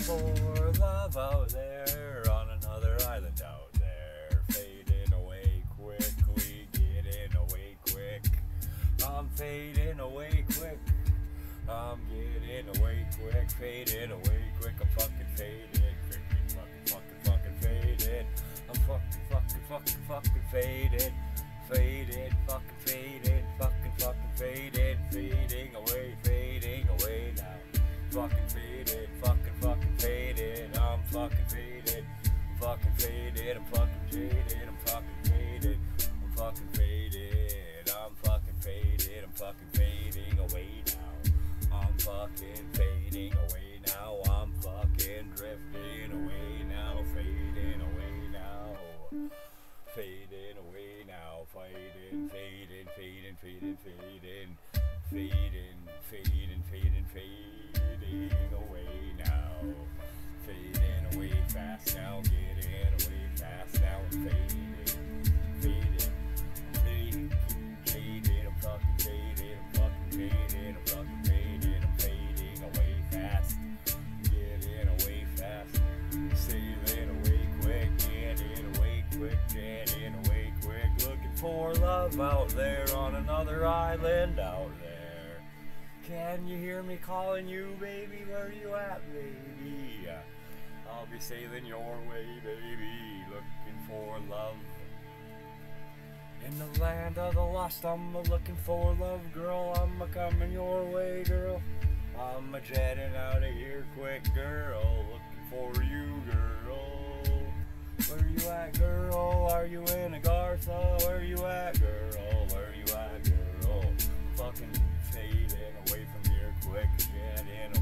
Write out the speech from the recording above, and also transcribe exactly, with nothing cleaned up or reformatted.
for love out there on another island out there, fading away quickly, getting away quick. I'm fading away quick. I'm getting away quick, fading away quick. I'm fucking faded, freaking fucking fucking fucking faded. I'm fucking fucking fucking fucking faded, faded, fucking faded, fucking fucking faded, fading away, fading away now. Fucking faded, fucking fucking faded. I'm fucking faded, I'm fucking faded. I'm fucking faded, I'm fucking faded. I'm fucking faded, I'm fucking faded. I'm fucking fading away now. I'm fucking fading away now. I'm fucking drifting away now. Fading away now. Fading away now. Fading, fading, fading, fading, fading. Fading, fading, fading, fading away now. Fading away fast now. Getting away fast now. Fading, fading, fading, fading. I'm fucking faded. I'm fucking faded. I'm fucking faded. I'm fading away fast. Getting away fast. Sailing away quick. Getting away quick. Getting away quick. Looking for love out there on another island out there. Can you hear me calling you, baby? Where you at, baby? I'll be sailing your way, baby. Looking for love. In the land of the lost, I'm a looking for love, girl. I'm a coming your way, girl. I'm a jetting out of here quick, girl. Looking for you, girl. Where you at, girl? Are you in Agartha? Where you at, girl? Where you at, girl? Fucking fading away from here quick, jetting